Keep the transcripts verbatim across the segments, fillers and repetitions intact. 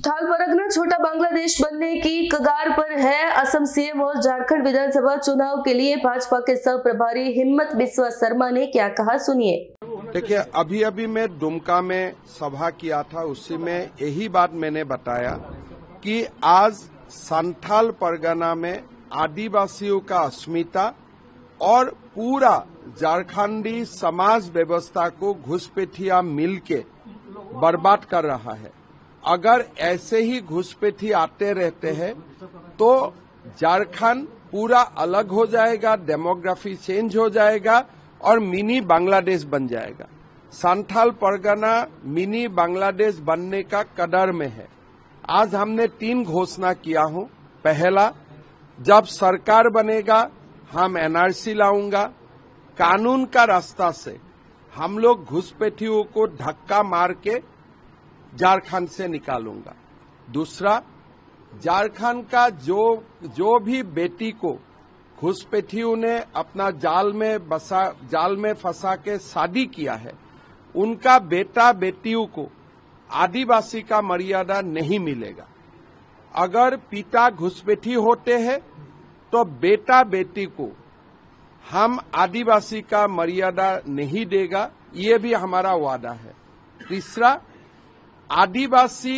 थाल परगना छोटा बांग्लादेश बनने की कगार पर है। असम सीएम और झारखंड विधानसभा चुनाव के लिए भाजपा के सह प्रभारी हिम्मत बिस्वा शर्मा ने क्या कहा, सुनिए। देखिए, अभी अभी मैं दुमका में सभा किया था, उसी में यही बात मैंने बताया कि आज संथाल परगना में आदिवासियों का अस्मिता और पूरा झारखंडी समाज व्यवस्था को घुसपैठिया मिलके बर्बाद कर रहा है। अगर ऐसे ही घुसपैठी आते रहते हैं तो झारखंड पूरा अलग हो जाएगा, डेमोग्राफी चेंज हो जाएगा और मिनी बांग्लादेश बन जाएगा। संथाल परगना मिनी बांग्लादेश बनने का कदर में है। आज हमने तीन घोषणा किया हूं। पहला, जब सरकार बनेगा हम एनआरसी लाऊंगा, कानून का रास्ता से हम लोग घुसपैठियों को धक्का मार के झारखंड से निकालूंगा। दूसरा, झारखंड का जो जो भी बेटी को घुसपैठियों ने अपना जाल में बसा जाल में फंसा के शादी किया है, उनका बेटा बेटियों को आदिवासी का मर्यादा नहीं मिलेगा। अगर पिता घुसपैठी होते हैं तो बेटा बेटी को हम आदिवासी का मर्यादा नहीं देगा, ये भी हमारा वादा है। तीसरा, आदिवासी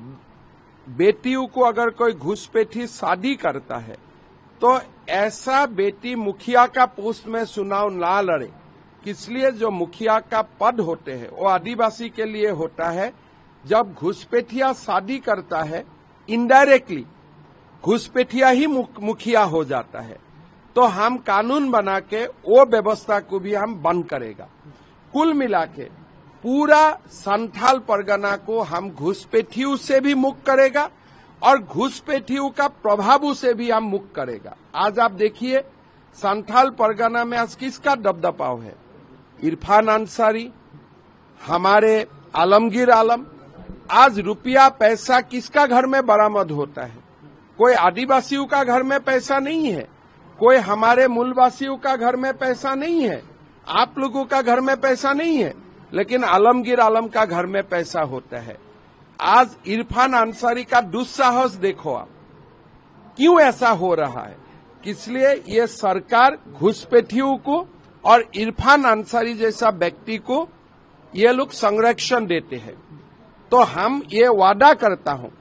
बेटियों को अगर कोई घुसपैठी शादी करता है तो ऐसा बेटी मुखिया का पोस्ट में चुनाव ना लड़े। इसलिए जो मुखिया का पद होते हैं वो आदिवासी के लिए होता है। जब घुसपैठिया शादी करता है, इनडायरेक्टली घुसपैठिया ही मुखिया हो जाता है। तो हम कानून बना के वो व्यवस्था को भी हम बंद करेगा। कुल मिला के पूरा संथाल परगना को हम घुसपैठियों से भी मुक्त करेगा और घुसपैठियों का प्रभाव से भी हम मुक्त करेगा। आज आप देखिए, संथाल परगना में आज किसका दबदबाव है? इरफान अंसारी, हमारे आलमगीर आलम। आज रुपया पैसा किसका घर में बरामद होता है? कोई आदिवासियों का घर में पैसा नहीं है, कोई हमारे मूलवासियों का घर में पैसा नहीं है, आप लोगों का घर में पैसा नहीं है, लेकिन आलमगीर आलम का घर में पैसा होता है। आज इरफान अंसारी का दुस्साहस देखो आप, क्यों ऐसा हो रहा है? इसलिए ये सरकार घुसपैठियों को और इरफान अंसारी जैसा व्यक्ति को ये लोग संरक्षण देते हैं। तो हम ये वादा करता हूं,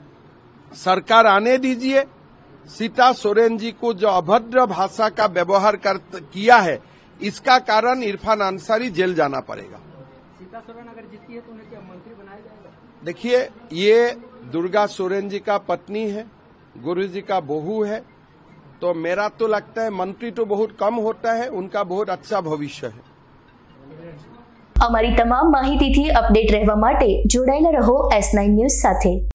सरकार आने दीजिए। सीता सोरेन जी को जो अभद्र भाषा का व्यवहार कर किया है, इसका कारण इरफान अंसारी जेल जाना पड़ेगा। सीता सोरेन अगर जीतती है तो उन्हें क्या मंत्री बनाया जाएगा? देखिए, ये दुर्गा सोरेन जी का पत्नी है, गुरु जी का बहू है, तो मेरा तो लगता है मंत्री तो बहुत कम होता है, उनका बहुत अच्छा भविष्य है। અમારી તમામ માહિતીથી અપડેટ રહેવા માટે જોડાયેલા રહો એસ નાઇન ન્યૂઝ સાથે।